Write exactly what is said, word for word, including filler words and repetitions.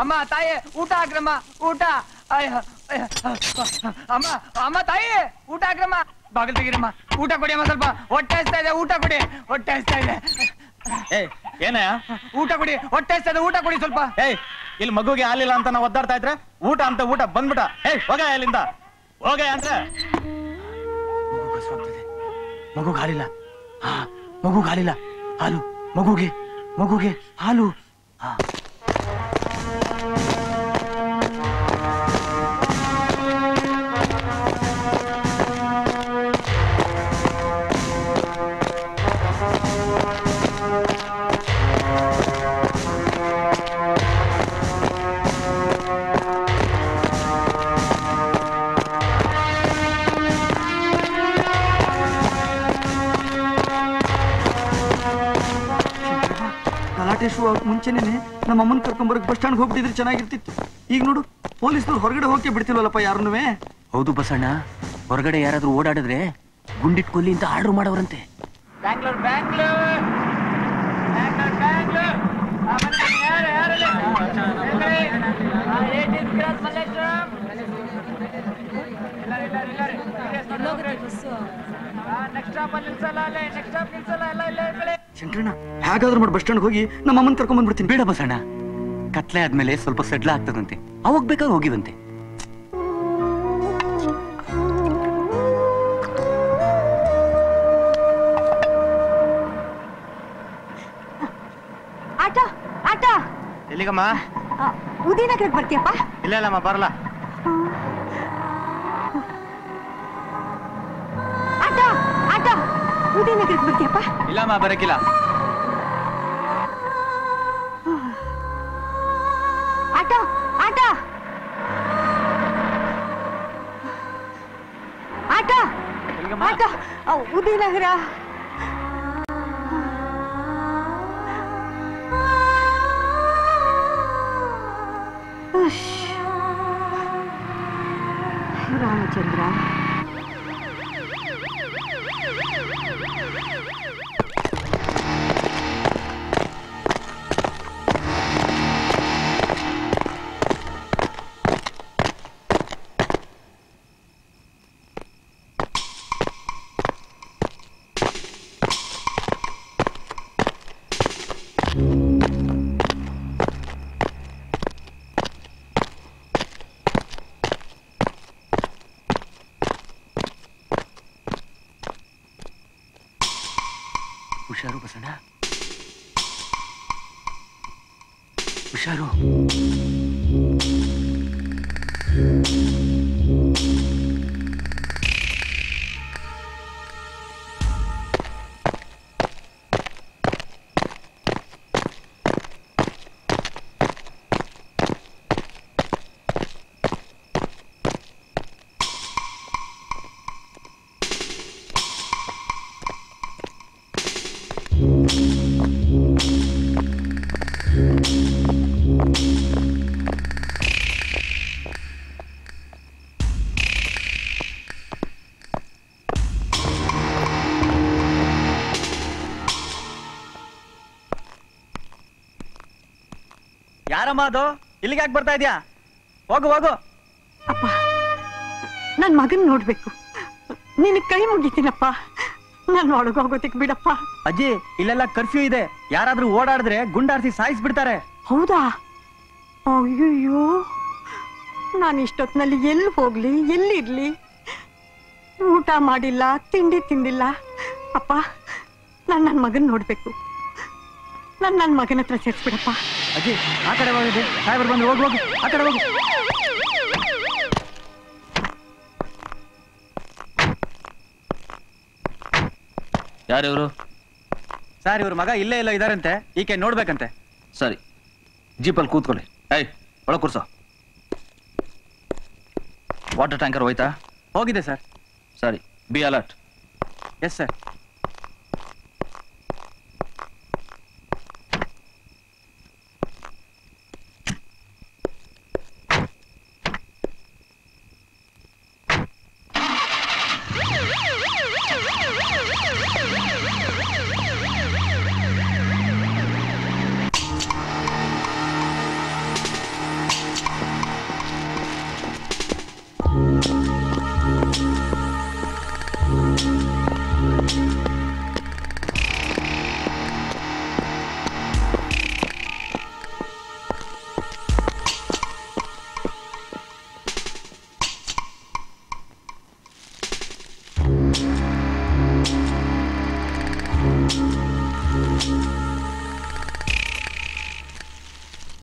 ಅಮ್ಮ ತಾಯಿ ಊಟ ಹಾಕ್ರಮ್ಮ ಊಟ ಅಮ್ಮ ಅಮ್ಮ ತಾಯಿ ಊಟ ಹಾಕ್ರಮ್ಮ ಬಾಗಿಲು ತೆಗೀರಮ್ಮ ಊಟ ಕೊಡಿ ಅಮ್ಮ ಸ್ವಲ್ಪ ಹೊಟ್ಟೆ ಹಸ್ತಾ ಇದೆ ಊಟ ಕೊಡಿ ಹೊಟ್ಟೆ ಹಸ್ತಾ ಇದೆ ಏಯ್ ಏನಯ್ಯ ಊಟ ಕೊಡಿ ಹೊಟ್ಟೆ ಹಸ್ತಾ ಇದೆ ಊಟ ಕೊಡಿ ಸ್ವಲ್ಪ ಏಯ್ ಇಲ್ಲಿ ಮಗುಗೆ ಹಾಲಿಲ್ಲ ಅಂತ ನಾವು ಒದ್ದಾಡ್ತಾ ಇದ್ರೆ ಊಟ ಅಂತ ಊಟ ಬಂದ್ಬಿಟ ಏಯ್ ಹೋಗ ಅಲ್ಲಿಂದ ಹೋಗ ಅಂದ್ರೆ ಮಗು ಕಸವಾಗ್ತಿದೆ ಮಗುಗೆ ಹಾಲಿಲ್ಲ ಹಾ ಮಗುಗೆ ಹಾಲಿಲ್ಲ ಹಾಲು ಮಗುಗೆ ಮಗುಗೆ ಹಾಲು ಹಾ ಮುಂಚೆನೆ ನಮ್ಮ ಅಮ್ಮನ್ ಕರ್ಕೊಂಡ್ಬರಕ್ ಬಸ್ ಸ್ಟ್ಯಾಂಡ್ ಹೋಗ್ಬಿಟ್ಟಿದ್ರೆ ಚೆನ್ನಾಗಿರ್ತಿತ್ತು ಈಗ ನೋಡು ಪೊಲೀಸ್ನವ್ರು ಹೊರಗಡೆ ಹೋಗಕ್ಕೆ ಬಿಡ್ತಿಲ್ವಲ್ಲಪ್ಪ ಯಾರನ್ನುವೆ ಹೌದು ಬಸಣ್ಣ ಹೊರಗಡೆ ಯಾರಾದ್ರೂ ಓಡಾಡಿದ್ರೆ ಗುಂಡಿಟ್ ಕೊಲ್ಲಿ ಅಂತ ಆರ್ಡರ್ ಮಾಡವರಂತೆ ಬ್ಯಾಂಗ್ಳೂರ್ ಬ್ಯಾಂಗ್ಳೂರ್ ಶಂಕರಣ್ಣ ಹೇಗಾದ್ರೂ ಮಾಡಿ ಬಸ್ ಸ್ಟ್ಯಾಂಡ್ ಹೋಗಿ ನಮ್ಮ ಅಮ್ಮನ್ ಕರ್ಕೊಂಡ್ ಬಂದ್ಬಿಡ್ತೀನಿ. ಬೇಡ ಬಸಣ್ಣ, ಕತ್ಲೆ ಆದ್ಮೇಲೆ ಸ್ವಲ್ಪ ಸಡ್ಲ ಆಗ್ತದಂತೆ, ಅವಾಗ ಬೇಕಾದ್ರೆ ಹೋಗಿವಂತೆ. ಆಟ ಆಟ ಎಲ್ಲಿಗಮ್ಮ? ಉದಿನಗರಕ್ಕೆ ಬರ್ತೀಯಪ್ಪ? ಇಲ್ಲ ಇಲ್ಲಮ್ಮ ಬರಲ್ಲ. ಆಟ ಆಟ ಉದಿನಗರಕ್ಕೆ ಬರ್ತೀಯಪ್ಪ? ಇಲ್ಲಮ್ಮ ಬರಕಿಲ್ಲ. ಆಟ ಆಟ ಆಟ ಆಟ ಉದಿನಗರ ರಾಮಚಂದ್ರ. ಹುಷಾರು ಬಸಣ್ಣ, ಹುಷಾರು. ಯಾರಮ್ಮ ಅದು? ಇಲ್ಲಿಗೆ ಯಾಕೆ ಬರ್ತಾ ಇದ್ಯಾ? ಹೋಗು ಹೋಗು. ಅಪ್ಪ, ನನ್ ಮಗನ್ ನೋಡ್ಬೇಕು, ನಿನ್ ಕೈ ಮುಗಿತೀನಪ್ಪ, ನನ್ ಒಳಗೋಗೋದಿಕ್ ಬಿಡಪ್ಪ. ಅಜ್ಜಿ, ಇಲ್ಲೆಲ್ಲ ಕರ್ಫ್ಯೂ ಇದೆ, ಯಾರಾದ್ರೂ ಓಡಾಡಿದ್ರೆ ಗುಂಡಾರ್ಸಿ ಸಾಯಿಸ್ಬಿಡ್ತಾರೆ. ಹೌದಾ? ಅಯ್ಯಯ್ಯೋ, ನಾನು ಇಷ್ಟೊತ್ತಿನಲ್ಲಿ ಎಲ್ಲಿ ಹೋಗ್ಲಿ, ಎಲ್ಲಿರ್ಲಿ? ಊಟ ಮಾಡಿಲ್ಲ, ತಿಂಡಿ ತಿಂದಿಲ್ಲ. ಅಪ್ಪ, ನಾನ್ ನನ್ ಮಗನ್ ನೋಡ್ಬೇಕು, ನಾನ್ ನನ್ ಮಗನ ಹತ್ರ ಸೇರ್ಸ್ಬಿಡಪ್ಪ. ಅಜ್ಜಿ, ಆ ಕಡೆ ಹೋಗಿದೆ, ಸಾಹೇಬರು ಬಂದು ಹೋಗಿ ಹೋಗಿ ಆ ಕಡೆ ಹೋಗು. ಯಾರು ಇವರು? ಸರ್, ಇವ್ರ ಮಗ ಇಲ್ಲೇ ಇಲ್ಲ ಇದಾರಂತೆ, ಈಕೆ ನೋಡ್ಬೇಕಂತೆ. ಸರಿ, ಜೀಪಲ್ಲಿ ಕೂತ್ಕೊಳ್ಳಿ. ಏಯ್, ಒಳಗೆ ಕೂರ್ಸೋ. ವಾಟರ್ ಟ್ಯಾಂಕರ್ ಹೋಯ್ತಾ? ಹೋಗಿದೆ ಸರ್. ಸರಿ, ಬಿ ಅಲರ್ಟ್. Yes sir.